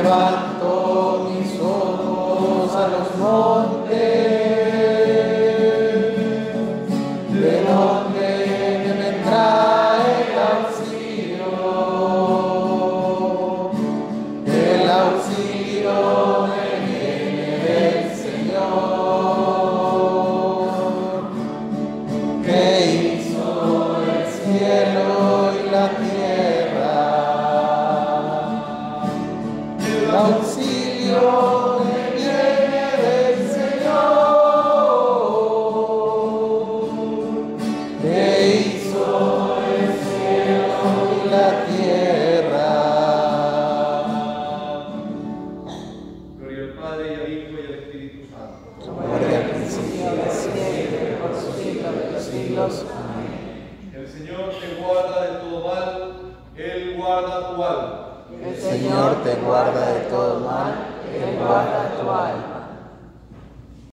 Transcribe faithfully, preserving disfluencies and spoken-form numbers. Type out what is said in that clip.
Levanto mis ojos a los montes, de donde me vendrá el auxilio, el auxilio me viene del Señor, que hizo el cielo y la tierra. El auxilio me viene del Señor, que hizo el cielo y la tierra. Gloria al Padre, y al Hijo, y al Espíritu Santo. Gloria al principio y al siempre, por los siglos de los siglos. Amén. El Señor te guarda de todo mal, Él guarda tu alma. El Señor te guarda de todo mal, Él guarda tu alma.